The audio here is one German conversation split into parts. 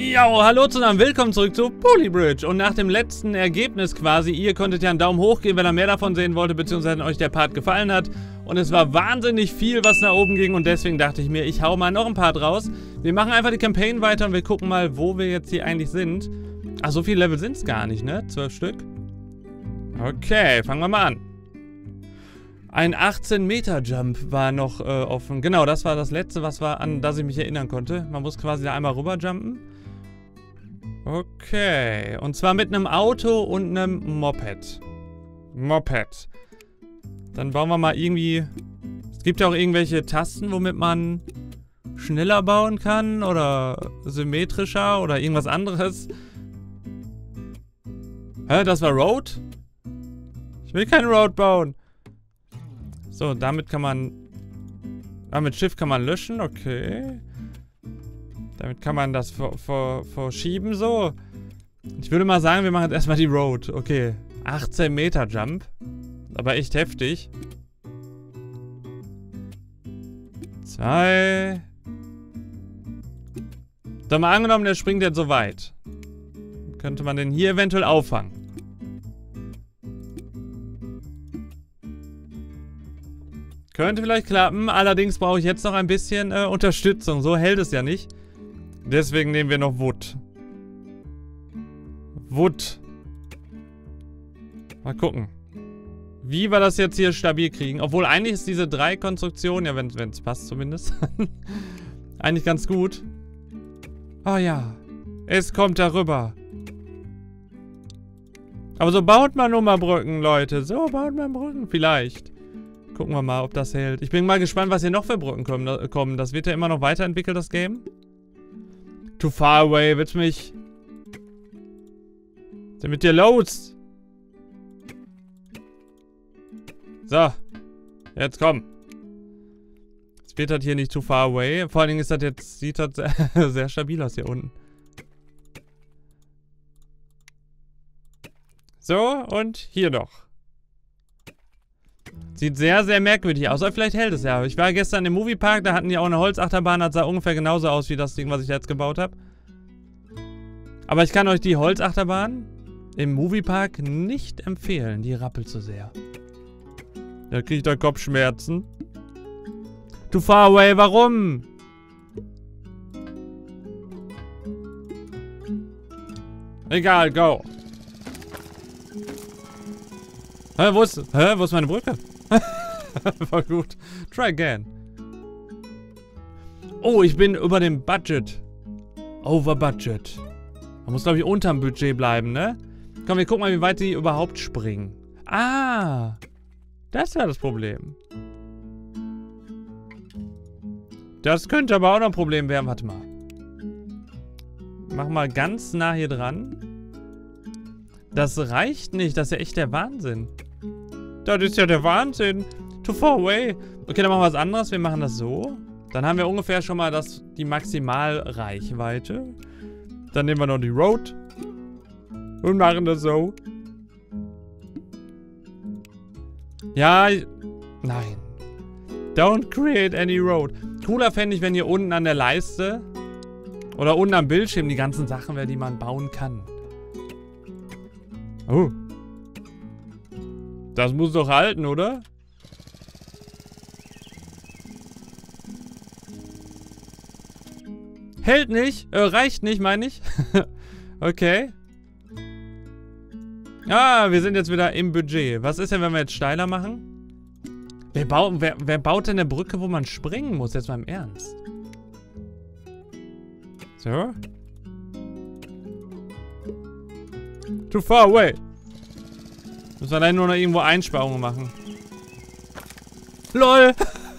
Ja, hallo zusammen, willkommen zurück zu Polybridge. Und nach dem letzten Ergebnis quasi, ihr konntet ja einen Daumen hoch geben, wenn ihr mehr davon sehen wolltet, beziehungsweise wenn euch der Part gefallen hat. Und es war wahnsinnig viel, was nach oben ging und deswegen dachte ich mir, ich hau mal noch ein Part raus. Wir machen einfach die Campaign weiter und wir gucken mal, wo wir jetzt hier eigentlich sind. Ach, so viele Level sind es gar nicht, ne? 12 Stück. Okay, fangen wir mal an. Ein 18-Meter-Jump war noch offen. Genau, das war das letzte, an das ich mich erinnern konnte. Man muss quasi da einmal rüberjumpen. Okay. Und zwar mit einem Auto und einem Moped. Moped. Dann bauen wir mal irgendwie... Es gibt ja auch irgendwelche Tasten, womit man schneller bauen kann oder symmetrischer oder irgendwas anderes. Hä, das war Road? Ich will kein Road bauen. So, damit kann man... mit Shift kann man löschen, okay. Damit kann man das verschieben, so. Ich würde mal sagen, wir machen jetzt erstmal die Road. Okay, 18 Meter Jump. Aber echt heftig. 2. So, mal angenommen, der springt jetzt so weit. Könnte man den hier eventuell auffangen. Könnte vielleicht klappen, allerdings brauche ich jetzt noch ein bisschen Unterstützung. So hält es ja nicht. Deswegen nehmen wir noch Wood. Wood. Mal gucken. Wie wir das jetzt hier stabil kriegen. Obwohl eigentlich ist diese 3 Konstruktion, ja, wenn es passt zumindest, eigentlich ganz gut. Oh ja. Es kommt darüber. Aber so baut man nur mal Brücken, Leute. So baut man Brücken vielleicht. Gucken wir mal, ob das hält. Ich bin mal gespannt, was hier noch für Brücken kommen. Das wird ja immer noch weiterentwickelt, das Game. Too far away. Willst du mich... Was ist denn mit dir los? So. Jetzt komm. Jetzt wird das hier nicht too far away. Vor allen Dingen ist das jetzt... Sieht das sehr stabil aus hier unten. So, und hier noch. Sieht sehr, sehr merkwürdig aus. Aber vielleicht hält es ja. Ich war gestern im Moviepark, da hatten die auch eine Holzachterbahn. Das sah ungefähr genauso aus wie das Ding, was ich jetzt gebaut habe. Aber ich kann euch die Holzachterbahn im Moviepark nicht empfehlen. Die rappelt zu sehr. Da kriegt ihr Kopfschmerzen. Too far away, warum? Egal, go. Hä, wo ist meine Brücke? War gut. Try again. Oh, ich bin über dem Budget. Over Budget. Man muss, glaube ich, unterm Budget bleiben, ne? Komm, wir gucken mal, wie weit die überhaupt springen. Ah! Das war das Problem. Das könnte aber auch noch ein Problem werden. Warte mal. Mach mal ganz nah hier dran. Das reicht nicht. Das ist ja echt der Wahnsinn. Das ist ja der Wahnsinn. Too far away. Okay, dann machen wir was anderes. Wir machen das so. Dann haben wir ungefähr schon mal die Maximalreichweite. Dann nehmen wir noch die Road. Und machen das so. Ja, nein. Don't create any road. Cooler fände ich, wenn hier unten an der Leiste oder unten am Bildschirm die ganzen Sachen wären, die man bauen kann. Oh. Das muss doch halten, oder? Hält nicht. Reicht nicht, meine ich. Okay. Ah, wir sind jetzt wieder im Budget. Was ist denn, wenn wir jetzt steiler machen? Wer baut denn eine Brücke, wo man springen muss? Jetzt mal im Ernst. So. Too far away. Müssen wir dann nur noch irgendwo Einsparungen machen. LOL!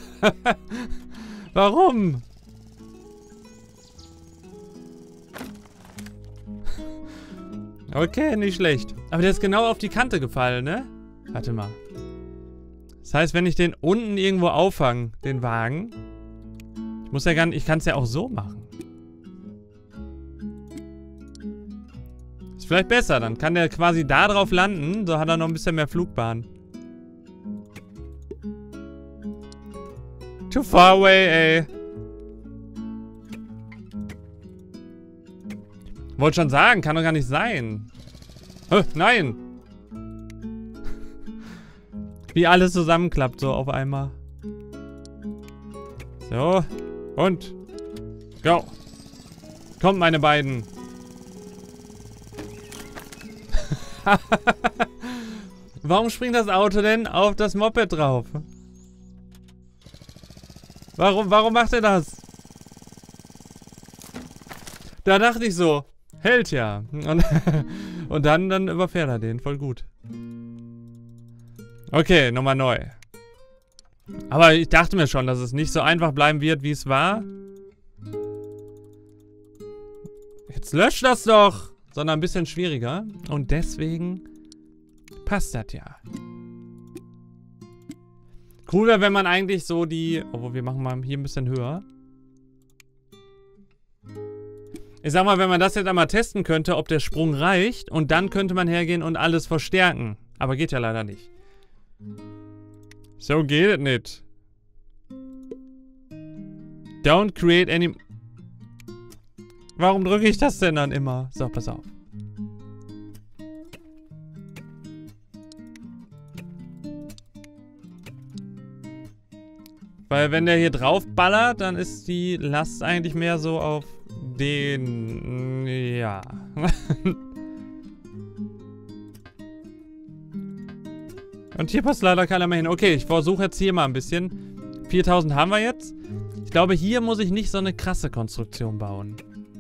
Warum? Okay, nicht schlecht. Aber der ist genau auf die Kante gefallen, ne? Warte mal. Das heißt, wenn ich den unten irgendwo auffange, den Wagen. Ich muss ja gar nicht. Ich kann es ja auch so machen. Ist vielleicht besser. Dann kann der quasi da drauf landen. So hat er noch ein bisschen mehr Flugbahn. Too far away, ey. Wollte schon sagen, kann doch gar nicht sein. Nein. Wie alles zusammenklappt so auf einmal. So. Und. Go. Kommt, meine beiden. Warum springt das Auto denn auf das Moped drauf? Warum macht er das? Da dachte ich so. Hält ja. Und dann überfährt er den. Voll gut. Okay, nochmal neu. Aber ich dachte mir schon, dass es nicht so einfach bleiben wird, wie es war. Jetzt löscht das doch! Sondern ein bisschen schwieriger. Und deswegen passt das ja. Cool wäre, wenn man eigentlich so die... Obwohl, wir machen mal hier ein bisschen höher. Ich sag mal, wenn man das jetzt einmal testen könnte, ob der Sprung reicht. Und dann könnte man hergehen und alles verstärken. Aber geht ja leider nicht. So geht es nicht. Don't create any... Warum drücke ich das denn dann immer? So, pass auf. Weil wenn der hier drauf ballert, dann ist die Last eigentlich mehr so auf den... Ja. Und hier passt leider keiner mehr hin. Okay, ich versuche jetzt hier mal ein bisschen. 4000 haben wir jetzt. Ich glaube, hier muss ich nicht so eine krasse Konstruktion bauen.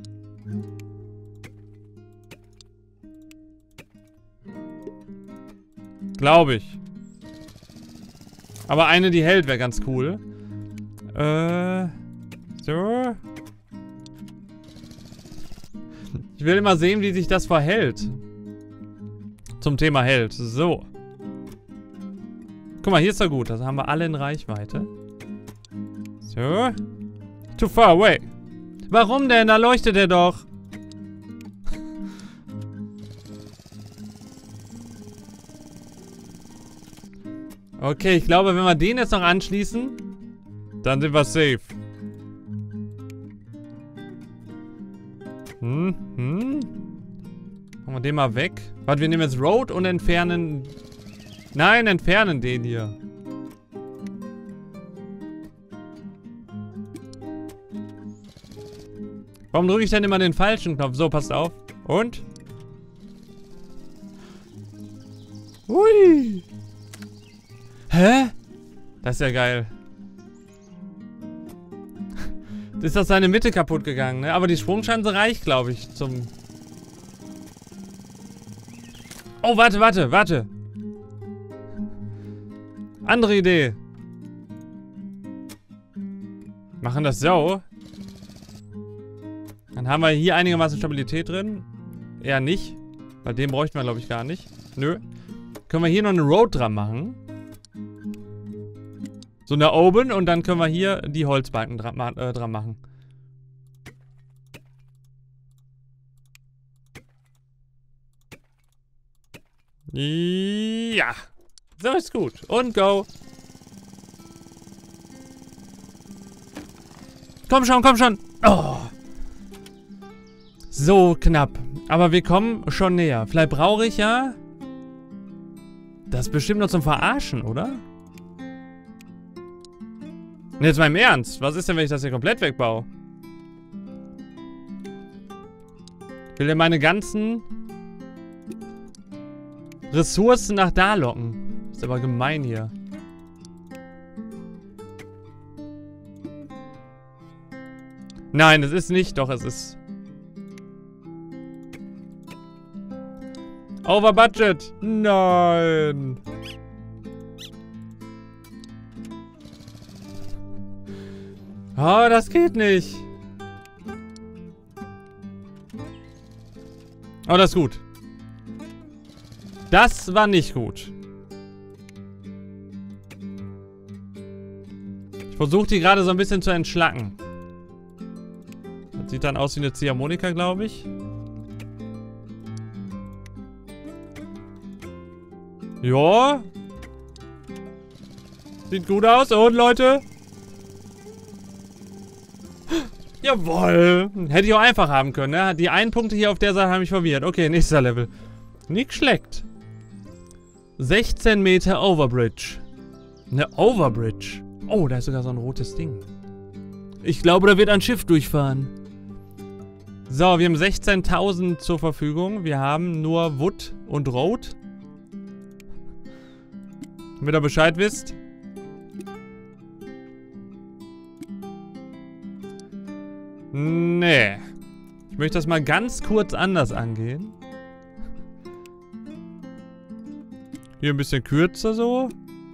Glaube ich. Aber eine, die hält, wäre ganz cool. So. Ich will immer sehen, wie sich das verhält. Zum Thema hält. So. Guck mal, hier ist er gut. Das haben wir alle in Reichweite. So. Too far away. Warum denn? Da leuchtet er doch. Okay, ich glaube, wenn wir den jetzt noch anschließen, dann sind wir safe. Machen wir den mal weg. Warte, wir nehmen jetzt Road und entfernen... Nein, entfernen den hier. Warum drücke ich denn immer den falschen Knopf? So, passt auf. Und? Hui. Hä? Das ist ja geil. Ist das seine Mitte kaputt gegangen, ne? Aber die Sprungschanze reicht, glaube ich, zum... Oh, warte. Andere Idee. Machen das so. Dann haben wir hier einigermaßen Stabilität drin. Eher nicht. Weil den bräuchten wir, glaube ich, gar nicht. Nö. Können wir hier noch eine Road dran machen. So nach oben und dann können wir hier die Holzbalken dran machen. Ja. So ist gut. Und go. Komm schon. Oh. So knapp. Aber wir kommen schon näher. Vielleicht brauche ich ja... Das ist bestimmt nur zum Verarschen, oder? Und jetzt mal im Ernst. Was ist denn, wenn ich das hier komplett wegbaue? Ich will denn meine ganzen Ressourcen nach da locken. Ist aber gemein hier. Nein, es ist nicht. Doch, es ist... Over budget. Nein. Oh, das geht nicht. Oh, das ist gut. Das war nicht gut. Ich versuche die gerade so ein bisschen zu entschlacken. Das sieht dann aus wie eine Ziehharmonika, glaube ich. Ja. Sieht gut aus. Und, Leute? Jawohl. Hätte ich auch einfach haben können, ne? Die einen Punkte hier auf der Seite haben mich verwirrt. Okay, nächster Level. Nicht schlecht. 16 Meter Overbridge. Eine Overbridge. Oh, da ist sogar so ein rotes Ding. Ich glaube, da wird ein Schiff durchfahren. So, wir haben 16.000 zur Verfügung. Wir haben nur Wood und Road. Damit ihr Bescheid wisst. Nee. Ich möchte das mal ganz kurz anders angehen. Hier ein bisschen kürzer so.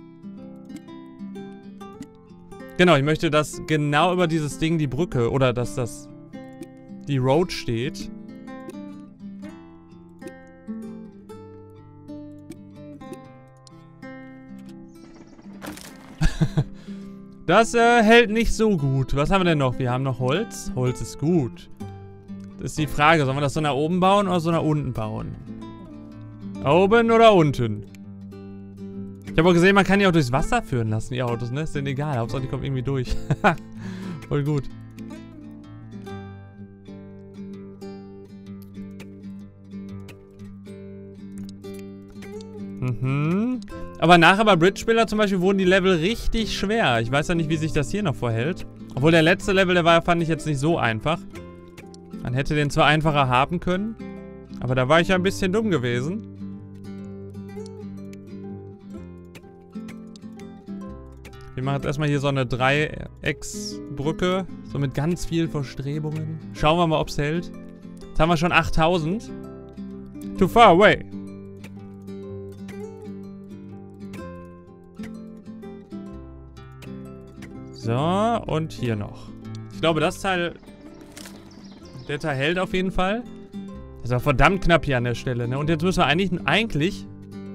Genau, ich möchte, dass genau über dieses Ding die Brücke oder dass das die Road steht. Das hält nicht so gut. Was haben wir denn noch? Wir haben noch Holz. Holz ist gut. Das ist die Frage. Sollen wir das so nach oben bauen oder so nach unten bauen? Oben oder unten? Ich habe auch gesehen, man kann die auch durchs Wasser führen lassen, die Autos, ne? Ist denen egal. Hauptsache, die kommen irgendwie durch. Voll gut. Mhm. Aber nachher bei Bridge-Spieler zum Beispiel wurden die Level richtig schwer. Ich weiß ja nicht, wie sich das hier noch verhält. Obwohl der letzte Level, der war, fand ich jetzt nicht so einfach. Man hätte den zwar einfacher haben können, aber da war ich ja ein bisschen dumm gewesen. Wir machen jetzt erstmal hier so eine Dreiecksbrücke. So mit ganz vielen Verstrebungen. Schauen wir mal, ob es hält. Jetzt haben wir schon 8000. Too far away. So, und hier noch. Ich glaube, das Teil... Der Teil hält auf jeden Fall. Das war verdammt knapp hier an der Stelle, ne? Und jetzt müssen wir eigentlich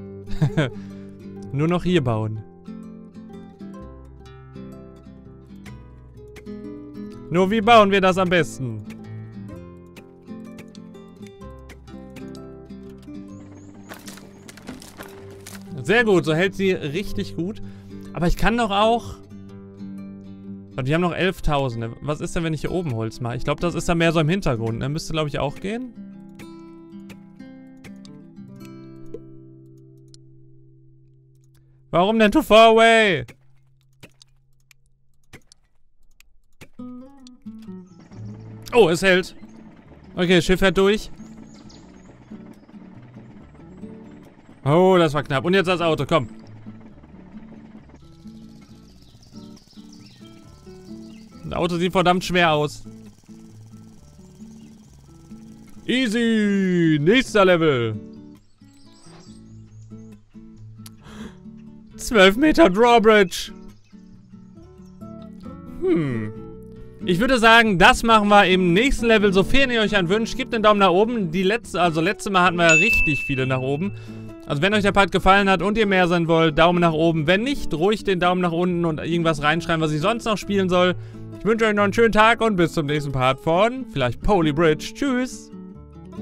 nur noch hier bauen. Nur wie bauen wir das am besten? Sehr gut, so hält sie richtig gut. Aber ich kann doch auch... Und wir haben noch 11.000. Was ist denn, wenn ich hier oben Holz mache? Ich glaube, das ist dann mehr so im Hintergrund. Ne? Müsste, glaube ich, auch gehen. Warum denn too far away? Oh, es hält. Okay, das Schiff fährt durch. Oh, das war knapp. Und jetzt das Auto, komm. Das Auto sieht verdammt schwer aus. Easy. Nächster Level. 12 Meter Drawbridge. Ich würde sagen, das machen wir im nächsten Level. Sofern ihr euch einen wünscht, gebt einen Daumen nach oben. Letztes Mal hatten wir ja richtig viele nach oben. Also wenn euch der Part gefallen hat und ihr mehr sein wollt, Daumen nach oben. Wenn nicht, ruhig den Daumen nach unten und irgendwas reinschreiben, was ich sonst noch spielen soll. Ich wünsche euch noch einen schönen Tag und bis zum nächsten Part von vielleicht Polybridge. Tschüss!